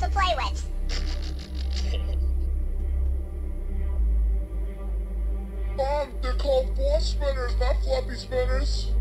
to play with. They're called ball spinners, not floppy spinners.